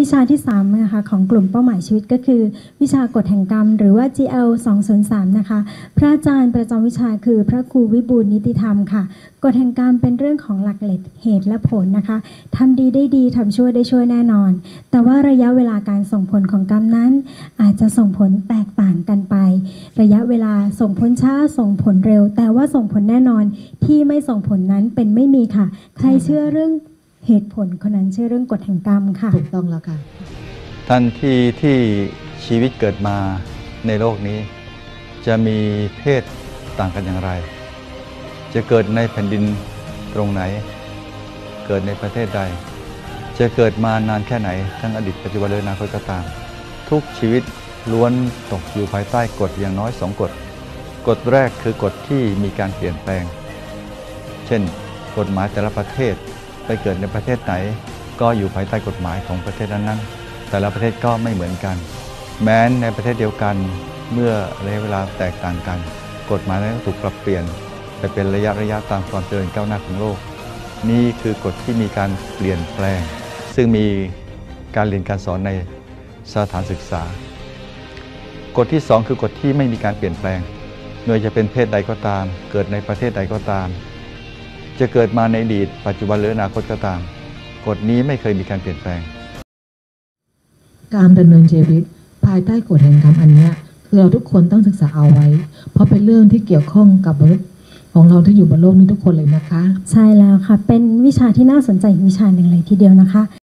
วิชาที่3นะคะของกลุ่มเป้าหมายชีวิตก็คือวิชากฎแห่งกรรมหรือว่า GL 203นะคะพระอาจารย์ประจำวิชาคือพระครูวิบูลย์นิติธรรมค่ะกฎแห่งกรรมเป็นเรื่องของหลักเหตุและผลนะคะทำดีได้ดีทำชั่วได้ชั่วแน่นอนแต่ว่าระยะเวลาการส่งผลของกรรมนั้นอาจจะส่งผลแตกต่างกันไประยะเวลาส่งผลช้าส่งผลเร็วแต่ว่าส่งผลแน่นอนที่ไม่ส่งผลนั้นเป็นไม่มีค่ะใครเชื่อเรื่องเหตุผลคนนั้นเชื่อเรื่องกฎแห่งกรรมค่ะถูกต้องแล้วค่ะทันทีที่ชีวิตเกิดมาในโลกนี้จะมีเพศต่างกันอย่างไรจะเกิดในแผ่นดินตรงไหนเกิดในประเทศใดจะเกิดมานานแค่ไหนทั้งอดีตปัจจุบันและอนาคตก็ตามทุกชีวิตล้วนตกอยู่ภายใต้กฎอย่างน้อย2 กฎกฎแรกคือกฎที่มีการเปลี่ยนแปลงเช่นกฎหมายแต่ละประเทศไปเกิดในประเทศไหนก็อยู่ภายใต้กฎหมายของประเทศนั้นๆแต่ละประเทศก็ไม่เหมือนกันแม้ในประเทศเดียวกันเมื่อระยะเวลาแตกต่างกันกฎหมายนั้นถูกปรับเปลี่ยนไปเป็นระยะตามความเจริญก้าวหน้าของโลกนี่คือกฎที่มีการเปลี่ยนแปลงซึ่งมีการเรียนการสอนในสถานศึกษากฎที่2คือกฎที่ไม่มีการเปลี่ยนแปลงไม่ว่าจะเป็นเพศใดก็ตามเกิดในประเทศใดก็ตามจะเกิดมาในอดีตปัจจุบันหรืออนาคตก็ตามกฎนี้ไม่เคยมีการเปลี่ยนแปลงการดำเนินชีวิตภายใต้กฎแห่งกรรมอันนี้คือเราทุกคนต้องศึกษาเอาไว้เพราะเป็นเรื่องที่เกี่ยวข้องกับมนุษย์ของเราที่อยู่บนโลกนี้ทุกคนเลยนะคะใช่แล้วค่ะเป็นวิชาที่น่าสนใจวิชาหนึ่งเลยทีเดียวนะคะ